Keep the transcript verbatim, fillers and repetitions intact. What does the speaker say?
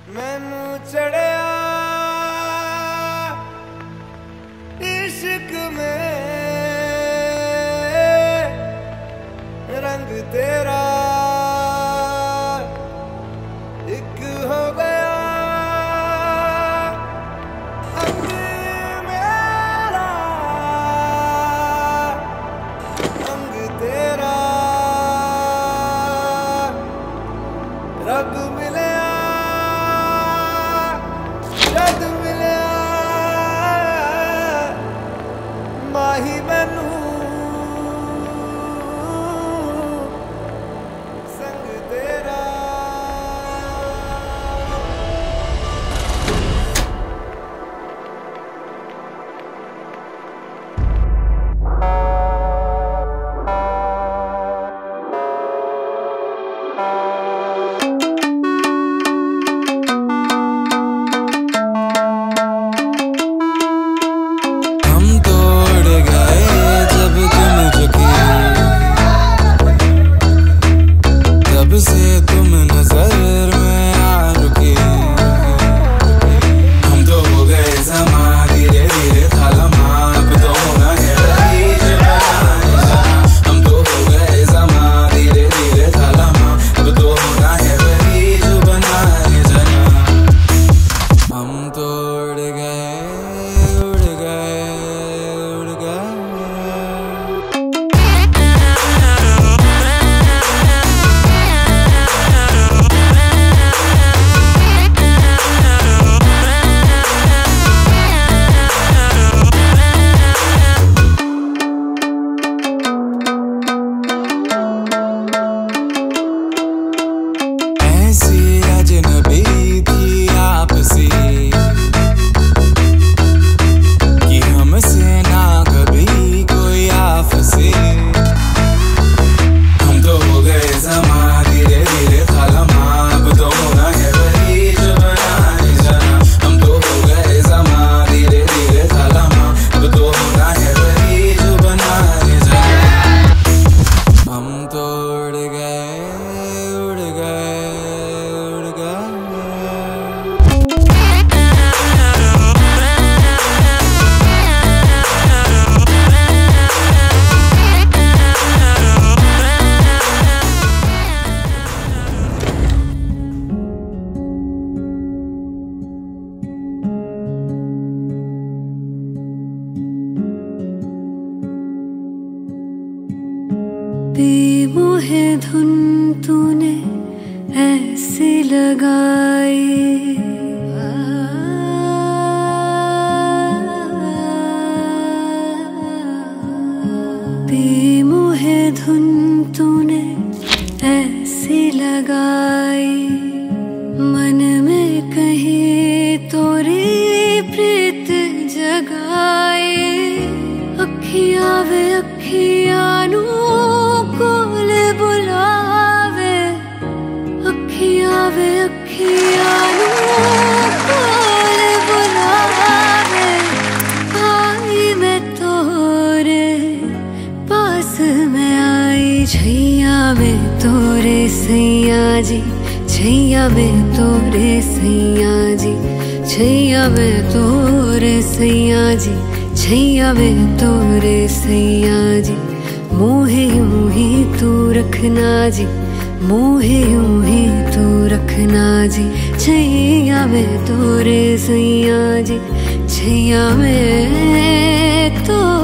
मैनू चढ़िया इश्क में रंग तेरा एक हो गया अंग मेरा अंग तेरा रब मिले जद मिले माही मैनू संग तेरा। बेमोहे धुन तूने ऐसी लगाई, बेमोहे धुन तूने ऐसी लगाई, मन में कहीं तोरी प्रीत जगाई। अखियां वे अखियां नू कोल बुलावे, अखियां वे अखियां नू कोल बुलावे। आई मैं तोरे पास में आई, छैया में तोरे सैया जी, छैया में तोरे सैया जी, छैया में तोरे सैया जी, छैया में तोरे सैया जी। मोहे यूं ही तू रखना जी, मोहे यूं ही तू रखना जी। छैया में तोरे सैया जी, छैया में तो